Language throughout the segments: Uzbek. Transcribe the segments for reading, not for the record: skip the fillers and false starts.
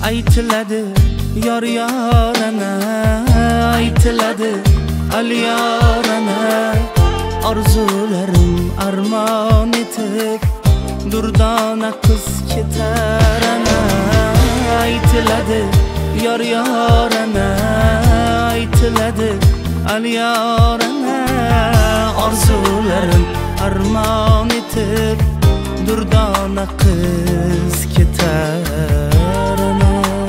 aytiladi yor yorana, aytiladi al yorana. Orzularim armon etib durdona qiz ketar ana. Aytiladi yor yorana, aytiladi al yorana. Orzularim armon etib durdona qiz ketar ana.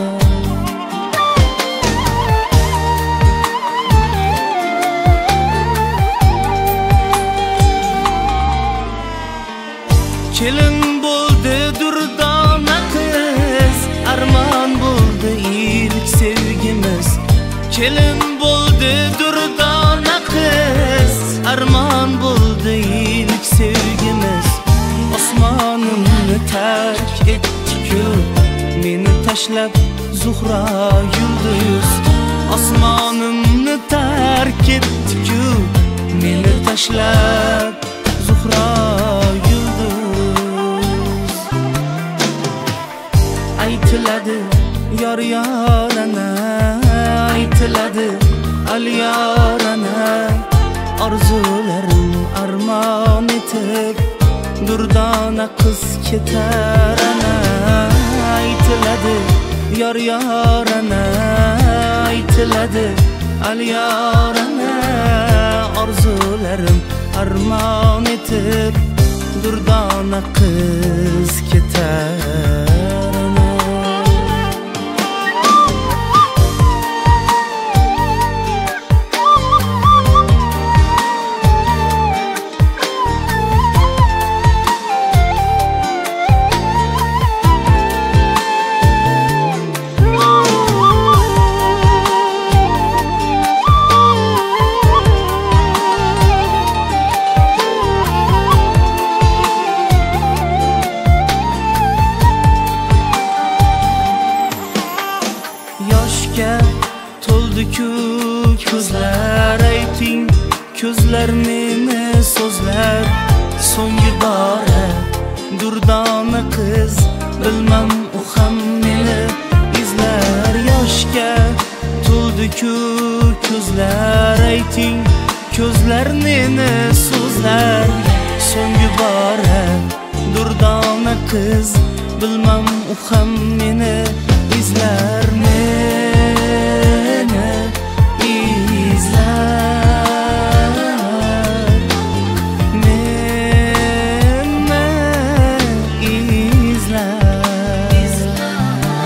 Kelin bo'ldi durdona qiz, armon bo'ldi ilk sevgimiz. Kelin bo'ldi durdona qiz, armon bo'ldi ilk sevgimiz. Osmonimni tark etdi-ku, meni tashlab Zuhra yulduz. Osmonimni tark etdi-ku, meni tashlab Zuhra yulduz. Aytiladi yor yorana, aytiladi al yorana. Orzularim armon etib durdona qiz ketar ana. Aytiladi yor yorana, aytiladi al yorana. Orzularim armon etib durdona qiz ketar ana. Yoshga to'ldi-ku ko'zlar, ayting ko'zlar meni so'zlar. So'nggi bora durdona qiz, bilmam u ham meni izlar. Yoshga to'ldi-ku ko'zlar, ayting ko'zlar meni so'zlar. So'nggi bora durdona qiz, bilmam u ham meni izlar. Meni izlar, meni izlar.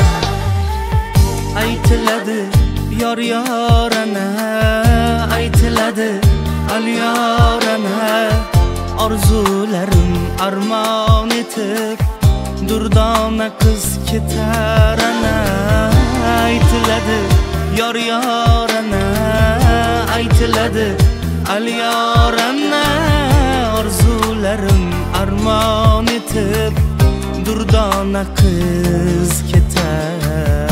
Aytiladi yor yorana, aytiladi al yorana. Orzularim armon etib durdona qiz ketar ana. Aytiladi yor yorana, aytiladi al yorana. Orzularim armon etib durdona qiz ketar.